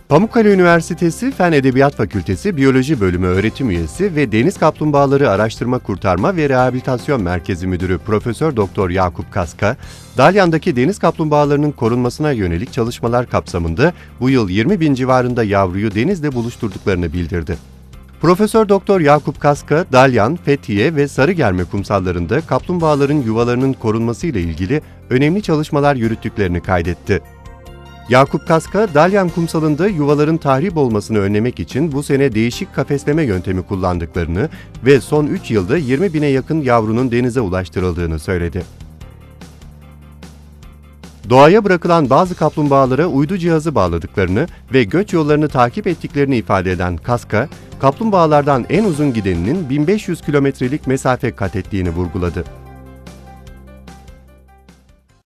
Pamukkale Üniversitesi Fen Edebiyat Fakültesi Biyoloji Bölümü öğretim üyesi ve Deniz Kaplumbağaları Araştırma Kurtarma ve Rehabilitasyon Merkezi Müdürü Profesör Doktor Yakup Kaska, Dalyan'daki deniz kaplumbağalarının korunmasına yönelik çalışmalar kapsamında bu yıl 20.000 civarında yavruyu denizle buluşturduklarını bildirdi. Profesör Doktor Yakup Kaska, Dalyan, Fethiye ve Sarıgerme kumsallarında kaplumbağaların yuvalarının korunması ile ilgili önemli çalışmalar yürüttüklerini kaydetti. Yakup Kaska, Dalyan kumsalında yuvaların tahrip olmasını önlemek için bu sene değişik kafesleme yöntemi kullandıklarını ve son 3 yılda 20.000'e yakın yavrunun denize ulaştırıldığını söyledi. Doğaya bırakılan bazı kaplumbağalara uydu cihazı bağladıklarını ve göç yollarını takip ettiklerini ifade eden Kaska, kaplumbağalardan en uzun gideninin 1500 kilometrelik mesafe kat ettiğini vurguladı.